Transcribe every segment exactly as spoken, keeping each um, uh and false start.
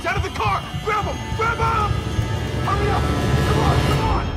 He's out of the car! Grab him! Grab him! Hurry up! Come on, come on!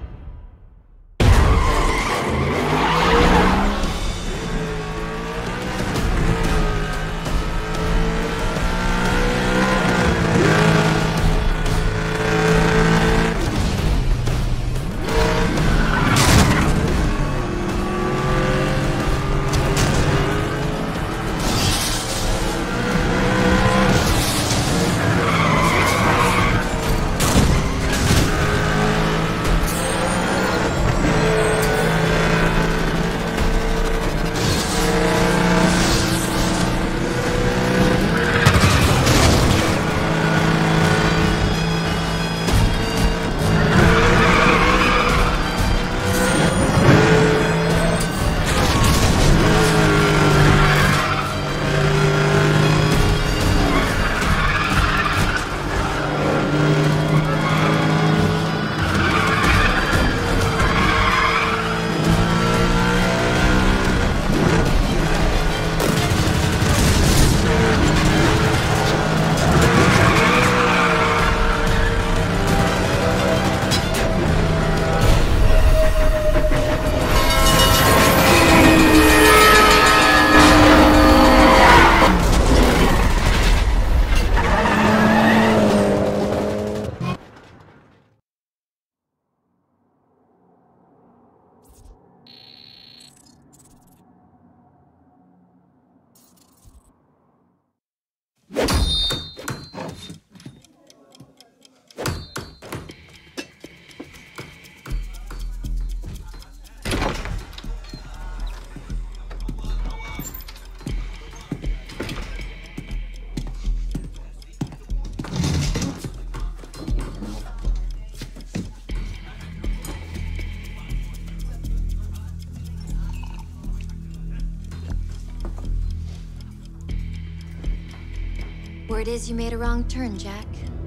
Word is you made a wrong turn, Jack.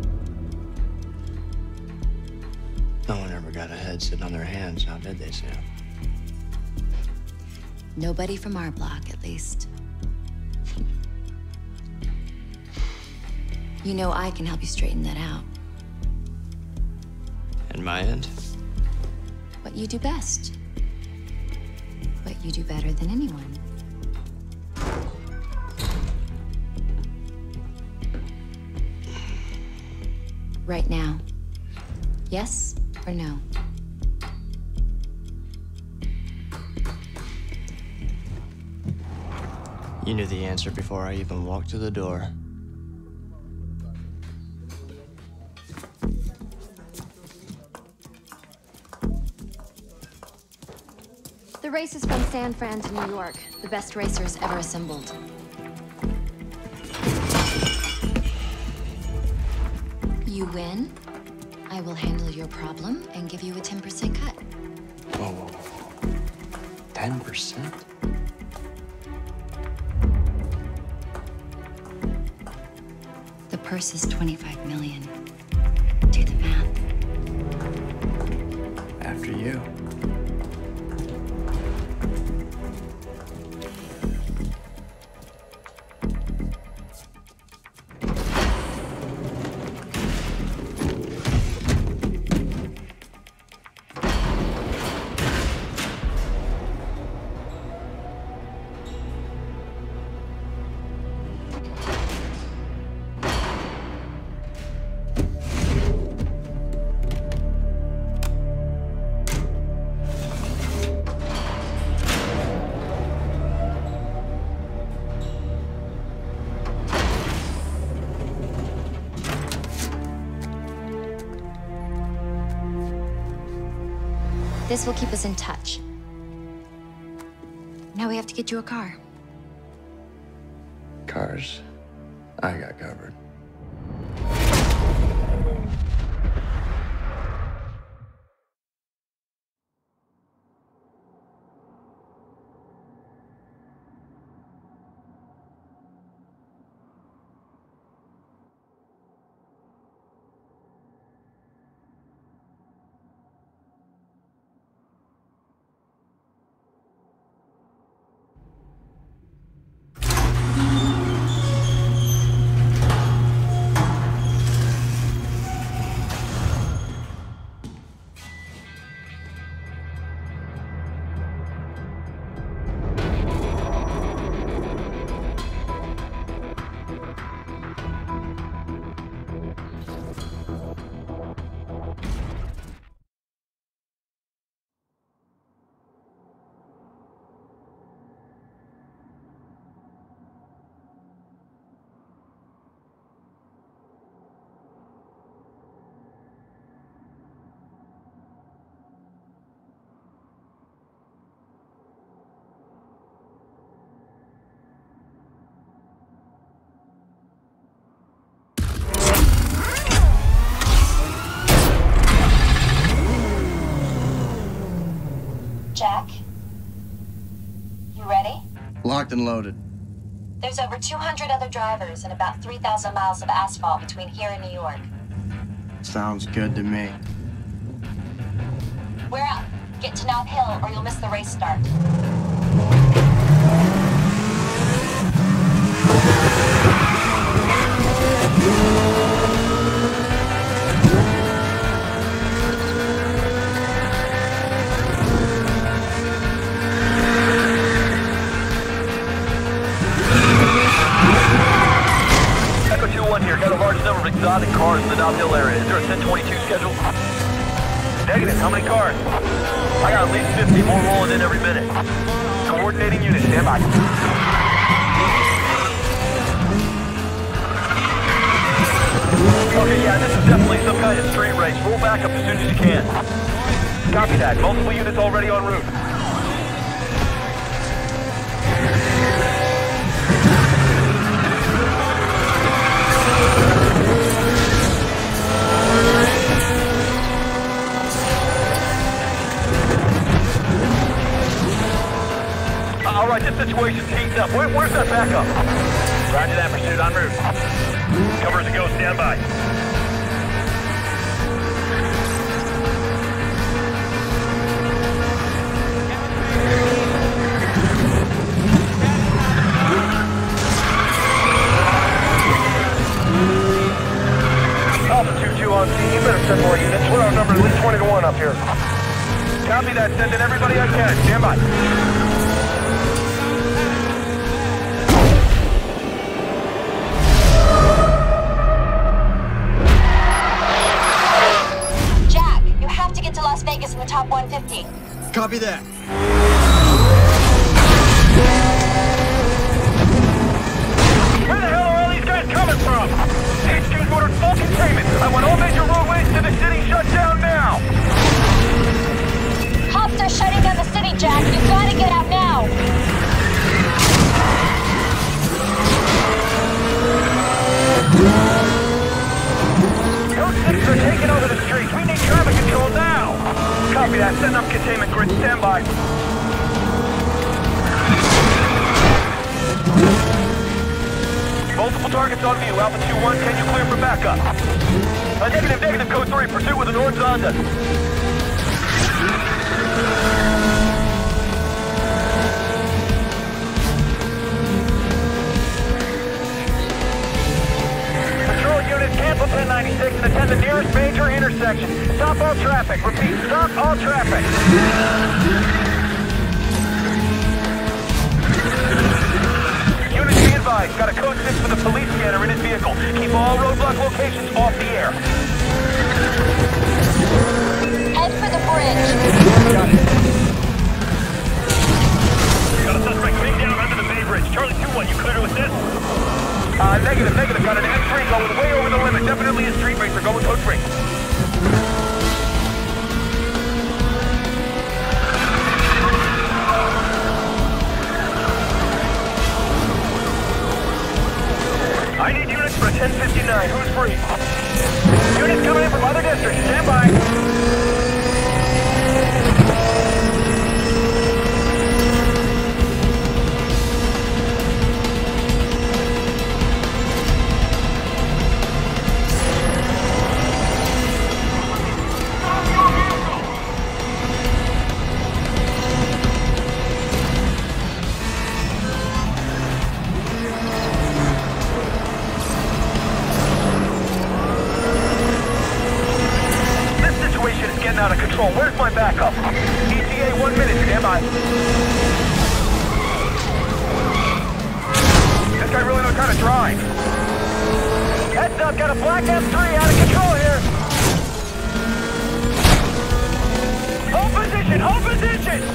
No one ever got ahead sitting on their hands, now did they, Sam? Nobody from our block, at least. You know I can help you straighten that out. And my end? What you do best. What you do better than anyone. Right now. Yes or no? You knew the answer before I even walked to the door. The race is from San Fran to New York. The best racers ever assembled. You win, I will handle your problem and give you a ten percent cut. Whoa, whoa, whoa. ten percent? The purse is twenty-five million. Do the math. After you. This will keep us in touch. Now we have to get you a car. Cars, I got covered. Locked and loaded. There's over two hundred other drivers and about three thousand miles of asphalt between here and New York. Sounds good to me. We're out. Get to Nob Hill or you'll miss the race start. Echo two one here. Got a large number of exotic cars in the Nob Hill area. Is there a ten twenty-two schedule? Negative. How many cars? I got at least fifty, more rolling in every minute. Coordinating unit, stand by. Okay, yeah, this is definitely some kind of street race. Roll back up as soon as you can. Copy that. Multiple units already en route. All right, this situation's heating up. Where, where's that backup? Roger that, pursuit en route. Cover as it goes, stand by. Alpha two two on scene. You better send more units. We're on number at least twenty to one up here. Copy that. Sending everybody I can. Stand by. To Las Vegas in the top one fifty. Copy that. Where the hell are all these guys coming from? H Q's ordered full containment. I want all major roadways to the city shut down now. Cops are shutting down the city, Jack. You've got to get out now. Those cities are taking over the streets. We need traffic control now. Copy that. Send up containment grid. Stand by. Multiple targets on view. Alpha two one, can you clear for backup? Uh, negative, negative, code three. Pursuit with an orange Zonda. Units, cancel ten ninety-six and attend the nearest major intersection. Stop all traffic. Repeat, stop all traffic. Units, be advised. Got a code six for the police scanner in his vehicle. Keep all roadblock locations off the air. Head for the bridge. Got it. Got a suspect being down under the Bay Bridge. Charlie two one, you clear to assist? Uh, negative, negative. Got an M three going way over the limit. Definitely a street racer. Going code three. I need units for ten fifty-nine. Who's free? Units coming in from other districts. Stand by. Out of control. Where's my backup? E T A one minute. Stand by. This guy really knows how to drive. Heads up, got a black M three out of control here. Hold position, hold position.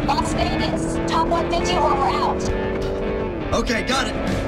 Las Vegas, top one fifty or we're out. Okay, got it.